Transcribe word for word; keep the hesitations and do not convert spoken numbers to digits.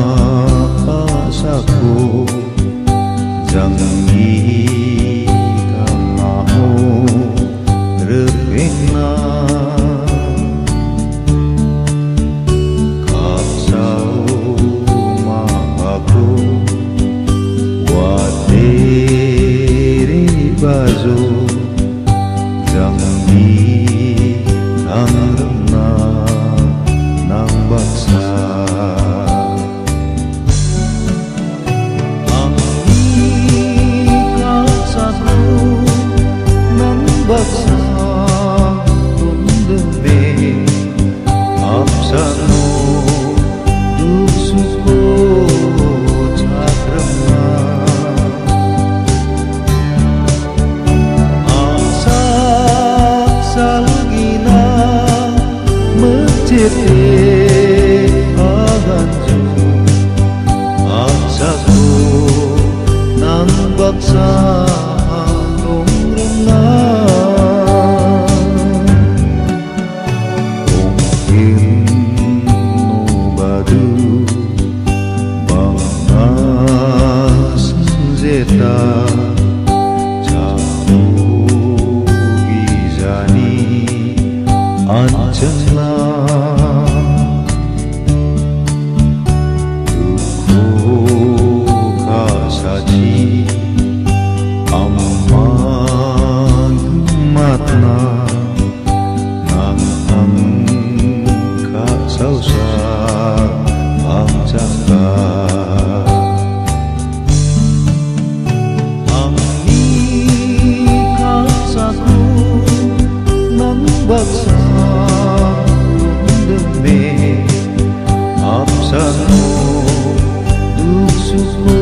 asaku janji kamu terpena kasau mahaku wadiri bazo janji ang nang baksa ang ikasaku nang baksa tundeme apsano duksuko cakrama asak salgina mencipta baksa nung renang mungkin nubadu bangga senjata jauh gizani ancenlah baksa demi apsano duk suku